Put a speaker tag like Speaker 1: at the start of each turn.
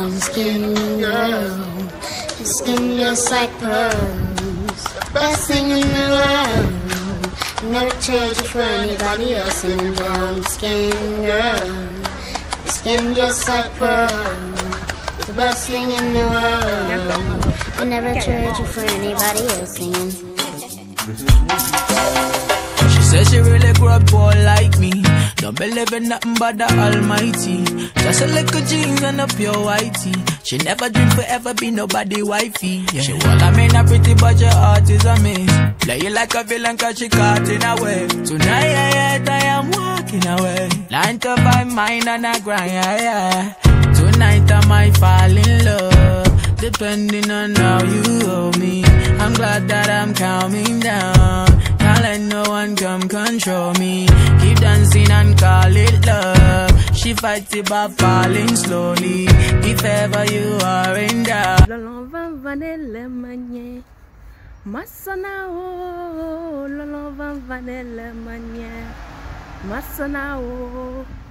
Speaker 1: brown skin girl. Your skin just like pearls, best thing in the world. Never trade you for anybody else. In brown skin girl, your skin just like pearls, the best thing in the world. I never trade you for anybody else. Singing.
Speaker 2: She says she really grew up poor like me. Don't believe in nothing but the Almighty. Just a little jeans and a pure whitey. She never dream forever be nobody wifey. Yeah. She well, I mean a pretty but your heart is a miss. Play you like a villain cause she caught in a way. Tonight I am walking away. 9 to 5 mine and I grind, yeah. Tonight I might fall in love, depending on how you hold me. I'm glad that I'm calming down. Can't let no one come control me. Keep dancing and call it love. She fights it by falling slowly. If ever you are in doubt.
Speaker 3: Masana o, lolo van vanille manye. Masana o.